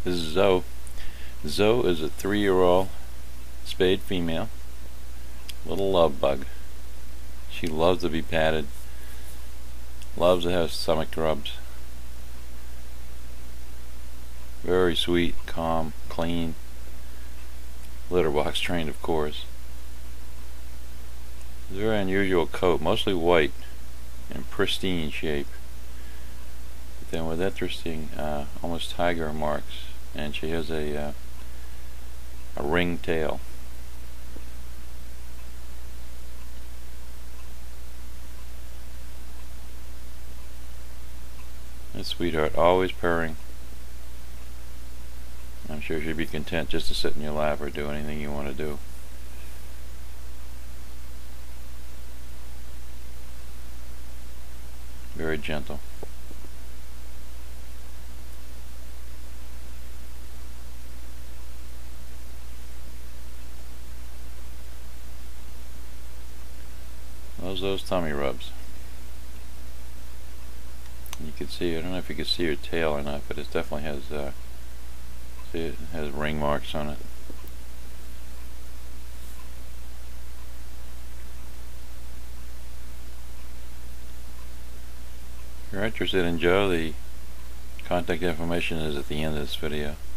This is Zoe. Zoe is a 3-year-old spayed female, little love bug. She loves to be patted, loves to have stomach rubs. Very sweet, calm, clean, litter box trained, of course. Very unusual coat, mostly white and pristine shape, but then with interesting almost tiger marks, and she has a ring tail. That sweetheart, always purring. I'm sure she'd be content just to sit in your lap or do anything you want to do. Very gentle. Those tummy rubs. You can see, I don't know if you can see her tail or not, but it definitely has see, it has ring marks on it. If you're interested in Joe, the contact information is at the end of this video.